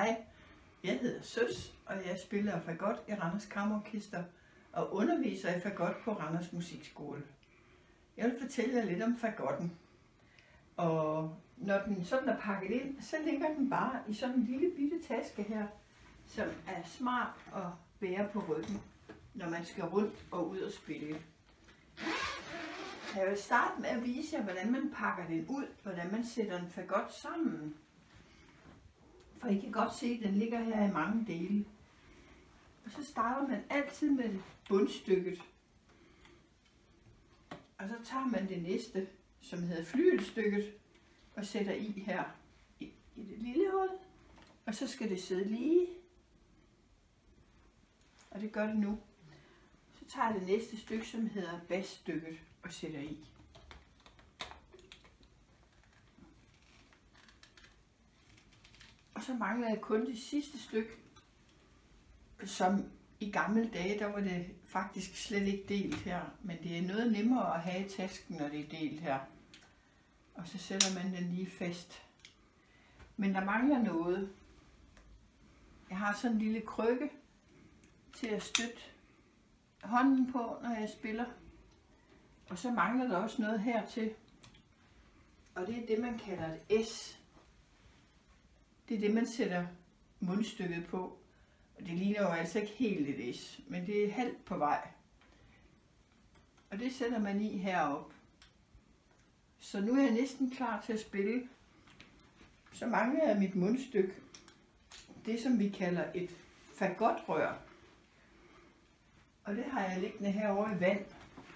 Hej, jeg hedder Søs, og jeg spiller fagot i Randers Kammerorkester og underviser i fagot på Randers Musikskole. Jeg vil fortælle jer lidt om fagotten. Og når den sådan er pakket ind, så ligger den bare i sådan en lille bitte taske her, som er smart at bære på ryggen, når man skal rundt og ud og spille. Jeg vil starte med at vise jer, hvordan man pakker den ud, hvordan man sætter en fagot sammen. For I kan godt se, at den ligger her i mange dele. Og så starter man altid med bundstykket. Og så tager man det næste, som hedder flygelstykket, og sætter i her i det lille hul. Og så skal det sidde lige. Og det gør det nu. Så tager jeg det næste stykke, som hedder basstykket, og sætter i. Og så mangler jeg kun det sidste stykke, som i gamle dage, der var det faktisk slet ikke delt her. Men det er noget nemmere at have i tasken, når det er delt her. Og så sætter man den lige fast. Men der mangler noget. Jeg har sådan en lille krykke til at støtte hånden på, når jeg spiller. Og så mangler der også noget hertil. Og det er det, man kalder et S. Det er det, man sætter mundstykket på. Og det ligner jo altså ikke helt et S, men det er halvt på vej. Og det sætter man i heroppe. Så nu er jeg næsten klar til at spille. Så mangler jeg mit mundstykke. Det, som vi kalder et fagotrør. Og det har jeg liggende herovre i vand.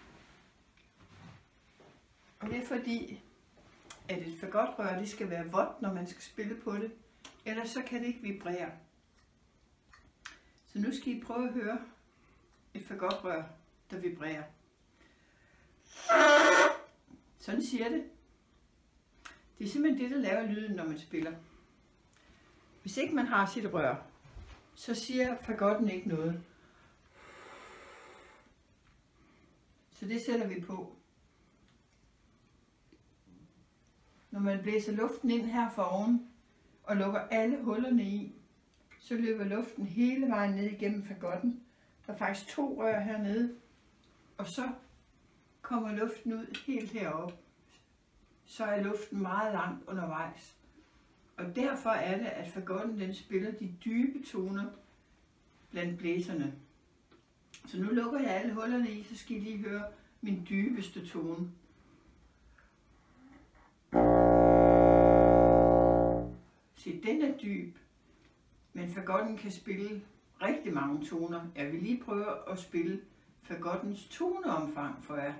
Og det er fordi, at et fagotrør, det skal være vådt, når man skal spille på det. Ellers så kan det ikke vibrere. Så nu skal I prøve at høre et fagotrør, der vibrerer. Sådan siger det. Det er simpelthen det, der laver lyden, når man spiller. Hvis ikke man har sit rør, så siger fagotten ikke noget. Så det sætter vi på. Når man blæser luften ind her for oven og lukker alle hullerne i, så løber luften hele vejen ned igennem fagotten. Der er faktisk 2 rør hernede, og så kommer luften ud helt heroppe. Så er luften meget langt undervejs. Og derfor er det, at fagotten den spiller de dybe toner blandt blæserne. Så nu lukker jeg alle hullerne i, så skal I lige høre min dybeste tone. Se, den er dyb, men fagotten kan spille rigtig mange toner. Jeg vil lige prøve at spille fagottens toneomfang for jer.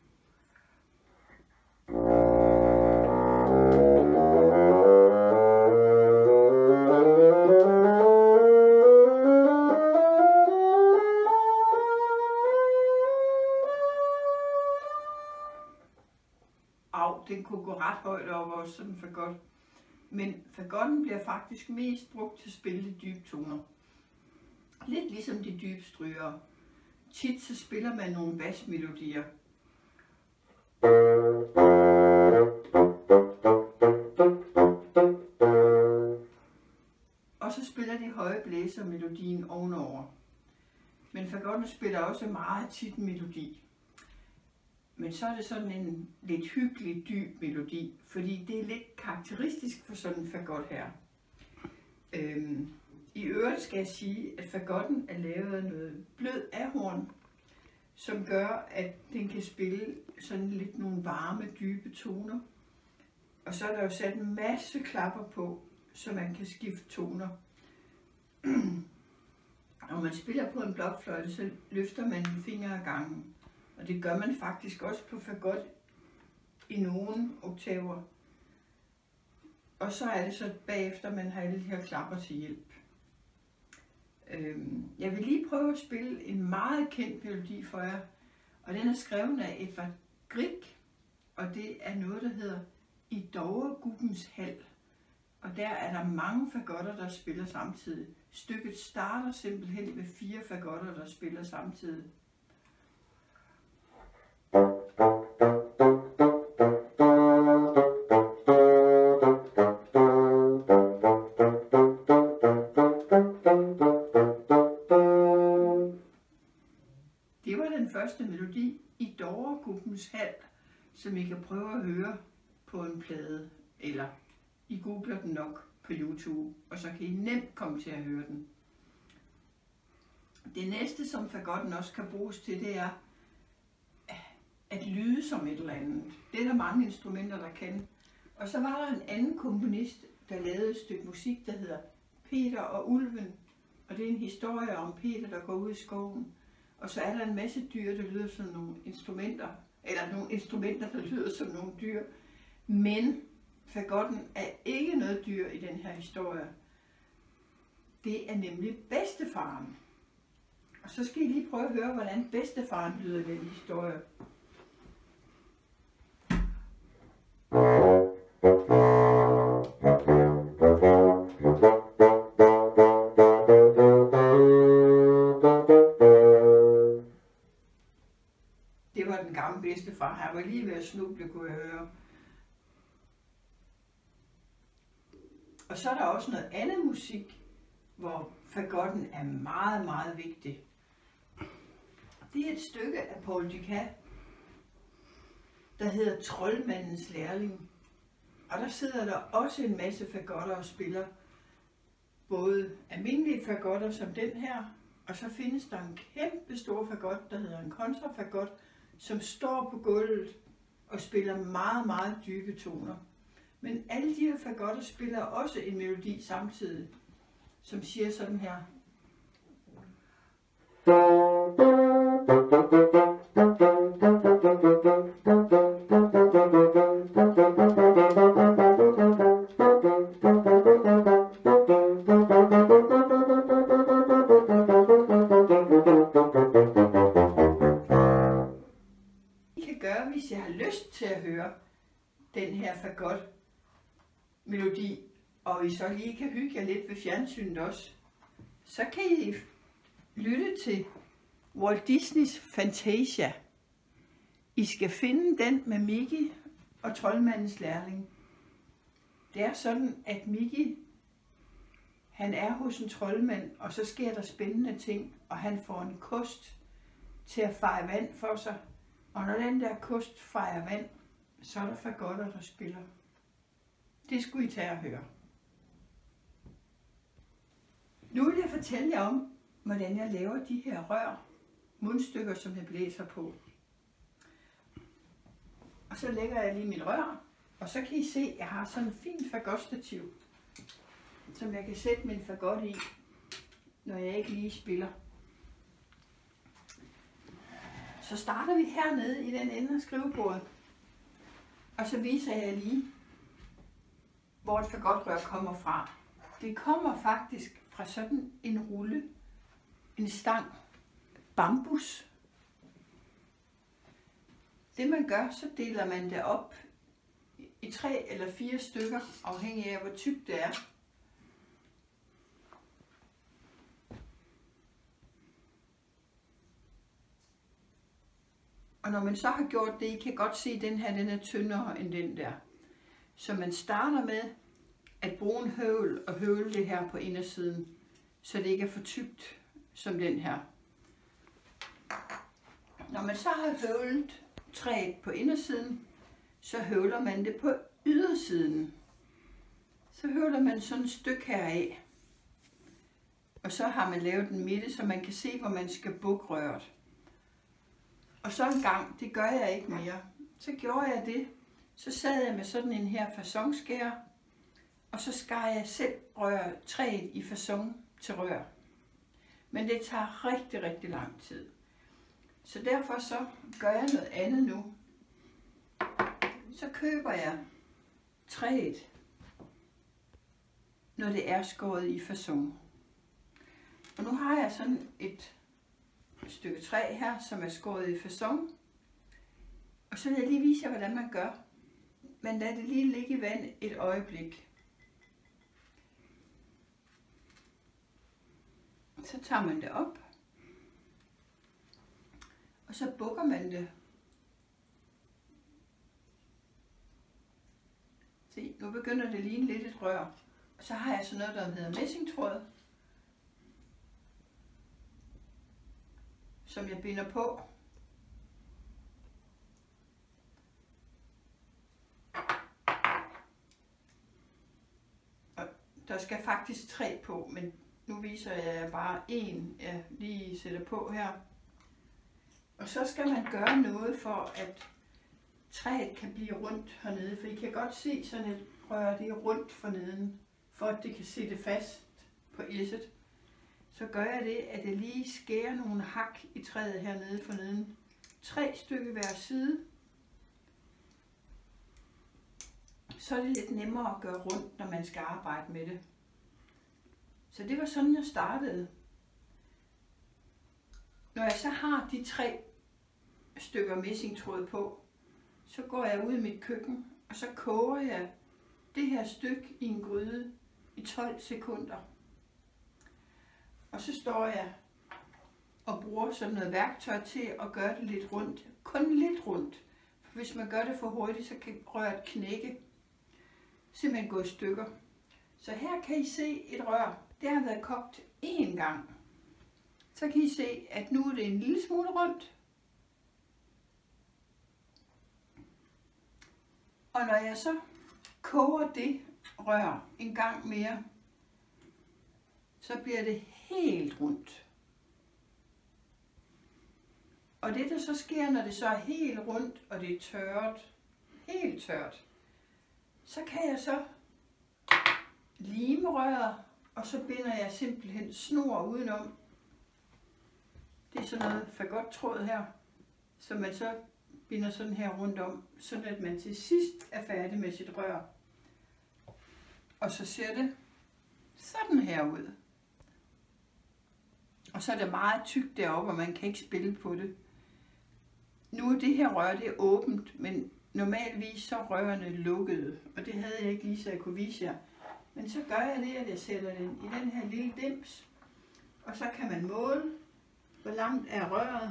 Den kunne gå ret højt over også sådan en fagot. Men fagotten bliver faktisk mest brugt til at spille de dybe toner. Lidt ligesom de dybe strygere. Tit så spiller man nogle basmelodier. Og så spiller de høje blæser melodien ovenover. Men fagotten spiller også meget tit melodi. Men så er det sådan en lidt hyggelig, dyb melodi, fordi det er lidt karakteristisk for sådan en fagot her. I øvrigt skal jeg sige, at fagotten er lavet af noget blød ahorn, som gør, at den kan spille sådan lidt nogle varme, dybe toner. Og så er der jo sat en masse klapper på, så man kan skifte toner. Når man spiller på en blokfløjte, så løfter man en finger ad gangen. Og det gør man faktisk også på fagot i nogle oktaver. Og så er det så bagefter, man har alle de her klapper til hjælp. Jeg vil lige prøve at spille en meget kendt melodi for jer. Og den er skrevet af Edvard Grieg. Og det er noget, der hedder I Dovregubbens Hal. Og der er der mange fagotter, der spiller samtidig. Stykket starter simpelthen med 4 fagotter, der spiller samtidig. som I kan prøve at høre på en plade, eller I googler den nok på YouTube, og så kan I nemt komme til at høre den. Det næste, som fagotten også kan bruges til, det er at lyde som et eller andet. Det er der mange instrumenter, der kan. Og så var der en anden komponist, der lavede et stykke musik, der hedder Peter og Ulven. Og det er en historie om Peter, der går ud i skoven. Og så er der en masse dyr, der lyder som nogle instrumenter. Eller nogle instrumenter, der lyder som nogle dyr. Men fagotten er ikke noget dyr i den her historie. Det er nemlig bedstefaren. Og så skal I lige prøve at høre, hvordan bedstefaren lyder i den historie. Det var den gamle bedstefar. Han var lige ved at snuble, kunne jeg høre. Og så er der også noget andet musik, hvor fagotten er meget, meget vigtig. Det er et stykke af Paul Dukas, der hedder Troldmandens lærling. Og der sidder der også en masse fagotter og spiller. Både almindelige fagotter som den her, og så findes der en kæmpe stor fagot, der hedder en kontrafagot, som står på gulvet og spiller meget, meget dybe toner. Men alle de her fagotter spiller også en melodi samtidig, som siger sådan her. I kan gøre, hvis jeg har lyst til at høre den her fagot melodi, og I så lige kan hygge jer lidt ved fjernsynet også, så kan I lytte til Walt Disneys Fantasia. I skal finde den med Mickey og Troldmandens lærling. Det er sådan, at Mickey, han er hos en troldmand, og så sker der spændende ting, og han får en kost til at feje vand for sig. Og når den der kost fejer vand, så er der fagotter, der spiller. Det skulle I tage og høre. Nu vil jeg fortælle jer om, hvordan jeg laver de her rør, mundstykker, som jeg blæser på. Og så lægger jeg lige mit rør, og så kan I se, at jeg har sådan en fin fagotstativ, som jeg kan sætte min fagot i, når jeg ikke lige spiller. Så starter vi hernede i den ende af skrivebordet, og så viser jeg lige, hvor et fagotrør kommer fra. Det kommer faktisk fra sådan en rulle, en stang, bambus. Det man gør, så deler man det op i 3 eller 4 stykker, afhængig af hvor tykt det er. Og når man så har gjort det, I kan godt se, at den her den er tyndere end den der. Så man starter med at bruge en høvl og høvle det her på indersiden, så det ikke er for tykt som den her. Når man så har høvlet træet på indersiden, så høvler man det på ydersiden. Så høvler man sådan et stykke heraf. Og så har man lavet en midte, så man kan se, hvor man skal bukke røret. Og så en gang, det gør jeg ikke mere, så gjorde jeg det. Så sad jeg med sådan en her faconskærer, og så skar jeg selv træet i facon til rør. Men det tager rigtig, rigtig lang tid. Så derfor så gør jeg noget andet nu. Så køber jeg træet, når det er skåret i facon. Og nu har jeg sådan et stykke træ her, som er skåret i facon. Og så vil jeg lige vise jer, hvordan man gør. Man lader det lige ligge i vand et øjeblik. Så tager man det op. Og så bukker man det. Se, nu begynder det lige lidt et rør. Og så har jeg sådan noget, der hedder messingtråd, som jeg binder på. Der skal faktisk 3 på, men nu viser jeg bare en, jeg lige sætter på her. Og så skal man gøre noget for, at træet kan blive rundt hernede, for I kan godt se sådan et rør, det er rundt forneden, for at det kan sætte fast på esset. Så gør jeg det, at jeg lige skærer nogle hak i træet hernede forneden. 3 stykker hver side. Så er det lidt nemmere at gøre rundt, når man skal arbejde med det. Så det var sådan, jeg startede. Når jeg så har de 3 stykker messingtråd på, så går jeg ud i mit køkken, og så koger jeg det her stykke i en gryde i 12 sekunder. Og så står jeg og bruger sådan noget værktøj til at gøre det lidt rundt. Kun lidt rundt. For hvis man gør det for hurtigt, så kan røret knække. Simpelthen gå i stykker. Så her kan I se et rør. Det har været kogt 1 gang. Så kan I se, at nu er det en lille smule rundt. Og når jeg så koger det rør en gang mere, så bliver det helt rundt. Og det der så sker, når det så er helt rundt, og det er tørt, helt tørt, så kan jeg så lime røret, og så binder jeg simpelthen snor udenom. Det er sådan noget fagottråd her, som man så binder sådan her rundt om, sådan at man til sidst er færdig med sit rør. Og så ser det sådan her ud. Og så er det meget tykt deroppe, og man kan ikke spille på det. Nu er det her rør, det er åbent, men normalvis så er rørene lukkede, og det havde jeg ikke lige, så jeg kunne vise jer. Men så gør jeg det, at jeg sætter den i den her lille dims, og så kan man måle, hvor langt er røret.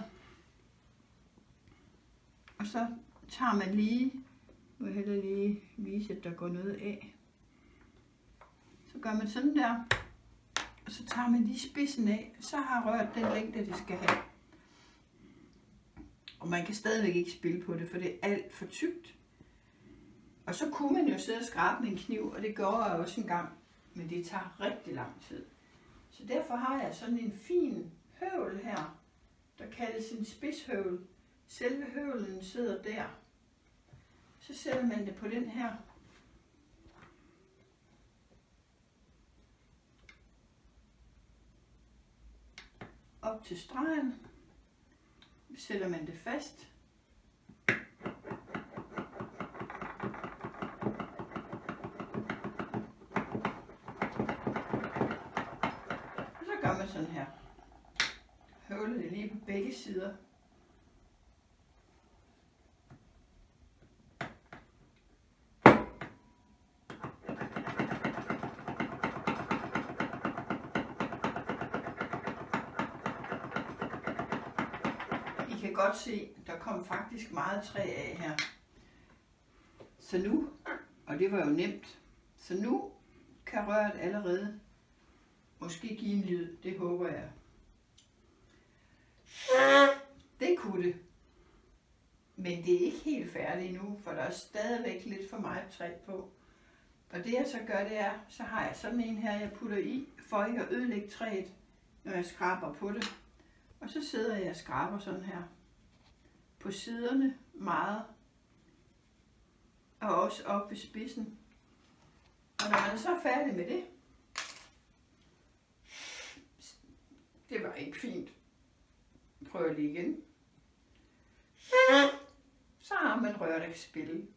Og så tager man lige, må jeg hellere lige vise, at der går noget af. Så gør man sådan der, og så tager man lige spidsen af, så har røret den længde, det skal have. Og man kan stadigvæk ikke spille på det, for det er alt for tykt. Og så kunne man jo sidde og skrabe med en kniv, og det gjorde jeg også en gang, men det tager rigtig lang tid. Så derfor har jeg sådan en fin høvl her, der kaldes en spidshøvl. Selve høvlen sidder der. Så sætter man det på den her. Op til stregen. Sætter man det fast. Og så gør man sådan her. Høvler det lige på begge sider. I kan godt se, der kom faktisk meget træ af her. Så nu, og det var jo nemt, så nu kan røret allerede måske give en lyd, det håber jeg. Det kunne det. Men det er ikke helt færdigt endnu, for der er stadigvæk lidt for meget træ på. Og det jeg så gør, det er, så har jeg sådan en her, jeg putter i, for ikke at ødelægge træet, når jeg skraber på det. Og så sidder jeg og skraber sådan her. På siderne meget. Og også op ved spidsen. Og når man er så færdig med det. Det var ikke fint. Prøv lige igen. Så har man rør, der kan spille.